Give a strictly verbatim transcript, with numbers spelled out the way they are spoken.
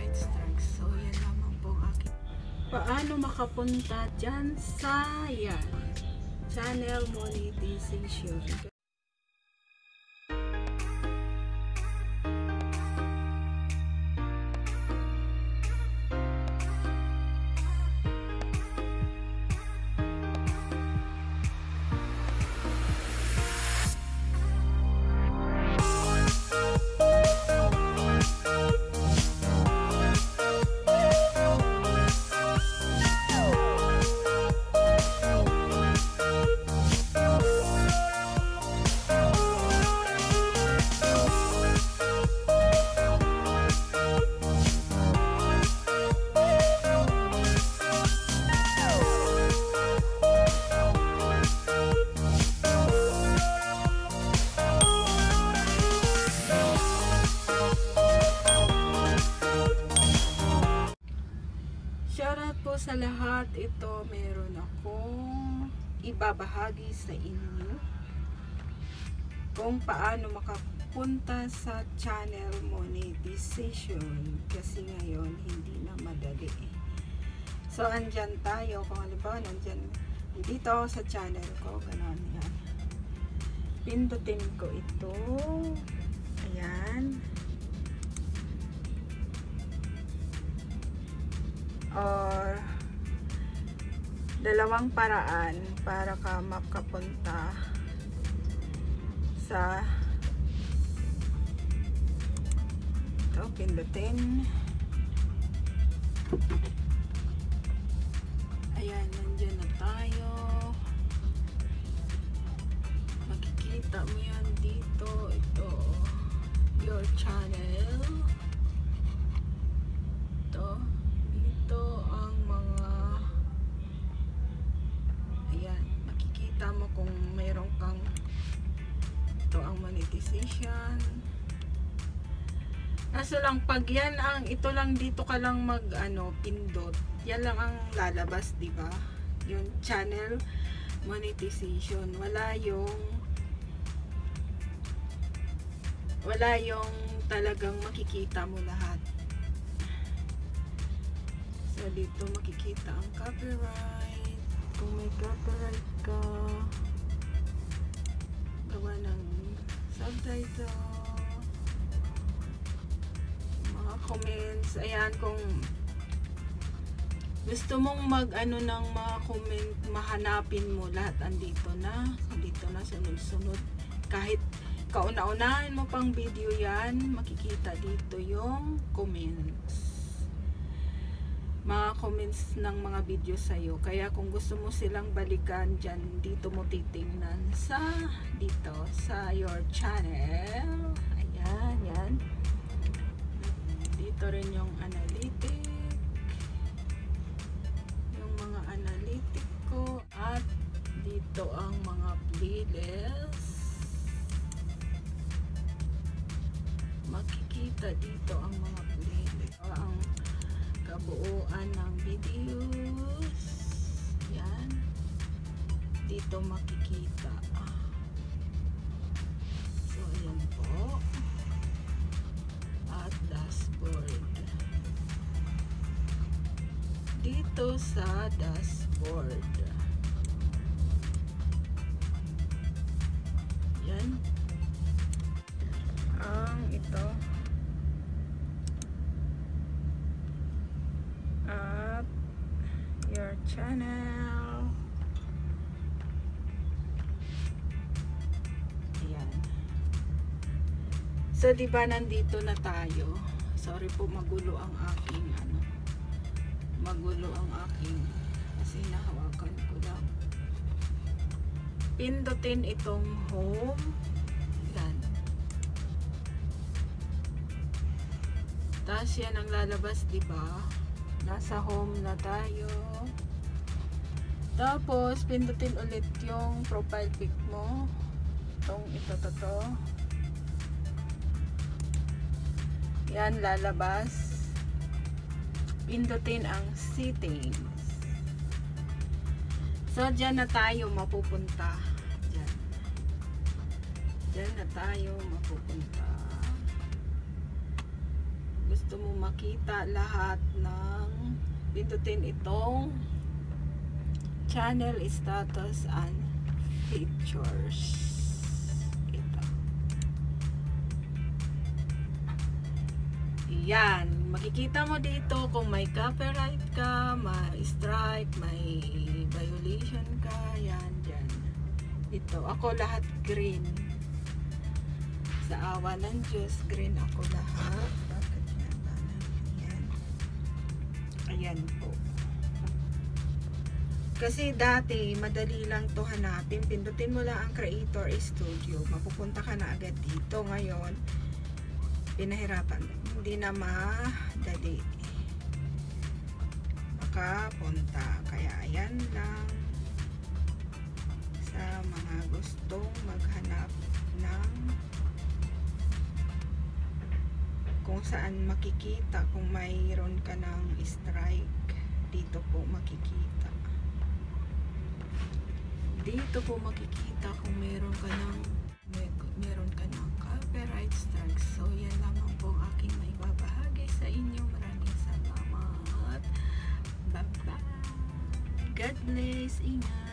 copyright strike. So, yan lamang po ang aking paano makapunta dyan sa yan channel monetization. Shoutout po sa lahat. Ito meron akong ibabahagi sa inyo kung paano makapunta sa channel monetization, kasi ngayon hindi na madali. So andyan tayo, kung halimbawa nandyan dito ako sa channel ko, gano'n yan, pindutin ko ito, ayan, or dalawang paraan para ka makapunta sa ito, pindutin, ayan, nandyan na tayo, makikita mo yan dito, ito your channel, ito ito ang mga, ayan, makikita mo kung mayroon kang, ito ang monetization. Kaso lang pag yan ang, ito lang dito ka lang mag ano, pindot, yan lang ang lalabas, di ba? Yung channel monetization, wala yung wala yung talagang makikita mo lahat. So, dito makikita ang copyright. Kung may copyright ka, gawa ng subtitle, mga comments. Ayan, kung gusto mong mag ano ng mga comment, mahanapin mo lahat andito na. Andito na, sunod-sunod. Kahit kauna-unahin mo pang video yan, makikita dito yung comments, mga comments ng mga video sa'yo. Kaya kung gusto mo silang balikan dyan, dito mo titingnan sa dito sa your channel. Ayan, yan. Dito rin yung analytic, yung mga analytic ko, at dito ang mga playlist. Makikita dito ang mga playlist, o ang kabuuan ng videos. Yan, dito makikita. So ayan po, at dashboard, dito sa dashboard, yan ang ito at your channel. Ayan. So diba nandito na tayo. Sorry po, magulo ang aking ano, magulo ang aking, kasi nahawakan ko lang. Pindutin itong home. Yan. Tapos yan ang lalabas, diba? Nasa home na tayo. Tapos pindutin ulit yung profile pic mo, itong ito to to. Yan, lalabas. Pindutin ang settings. So dyan na tayo mapupunta. Dyan, dyan na tayo mapupunta. gusto mo makita lahat ng, pindutin itong channel status and features. Ito. Yan. Makikita mo dito kung may copyright ka, may strike, may violation ka. Yan, dyan. Ito. Ako lahat green. Sa awa ng Diyos, green ako lahat. Bakit nga ba? Ayan. Ayan po. Kasi dati, madali lang to hanapin. Pindutin mo lang ang Creator Studio. Mapupunta ka na agad dito. Ngayon, pinahirapan. Hindi na madali makapunta. Kaya ayan lang. Sa mga gustong maghanap ng kung saan makikita kung mayroon ka ng strike, dito po makikita. Dito po makikita kung meron ka ng may, meron ka ng copyright strike. So yan lamang po ang aking maibabahagi sa inyo. Maraming salamat. Bye bye. God bless. Ingat.